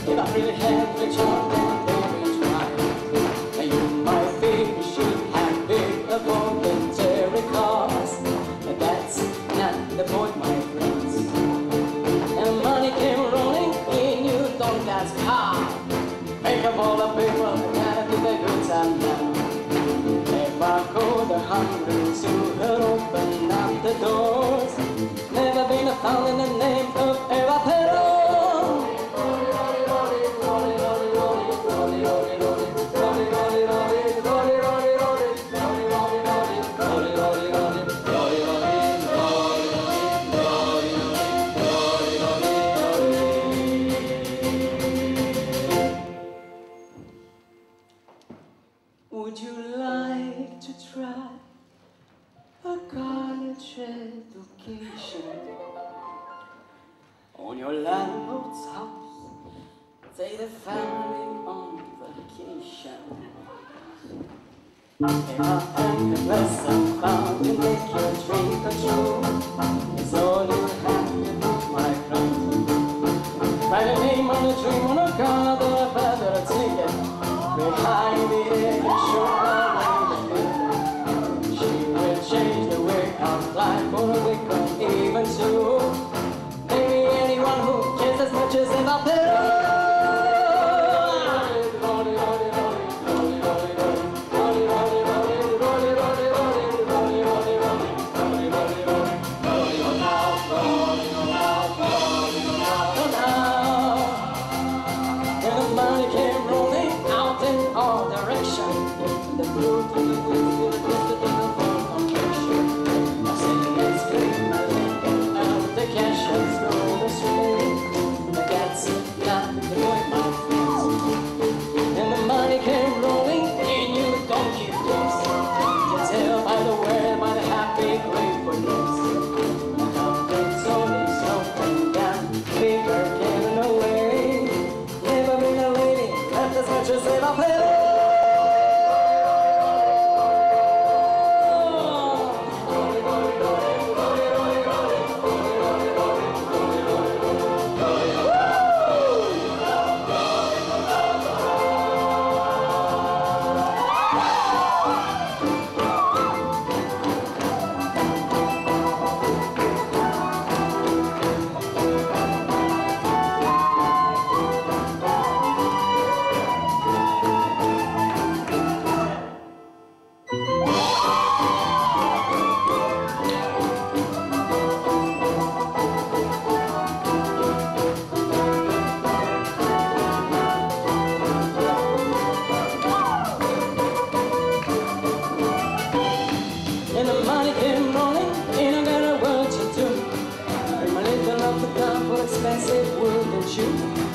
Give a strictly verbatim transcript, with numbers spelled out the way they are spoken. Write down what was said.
If I really had the charm, then baby try. You might think she had big a voluntary cause, but that's not the point, my friends. And money came rolling in you don't ask how. Think of all the people that gotta do the good time now. If I called the hundreds who had opened up the doors, never been found in the name of Eva Perón. Would you like to try a college education on your landlord's house? Take the family on vacation. If I am the blessed found to make your dream come true, it's all you have to do, my friend. Write a name on a dream on a card or a bed or a ticket. Behind the edge, show her way. She will change the way of life for a week or even two. Maybe anyone who cares as much as Eva Perón. Expensive, wouldn't you?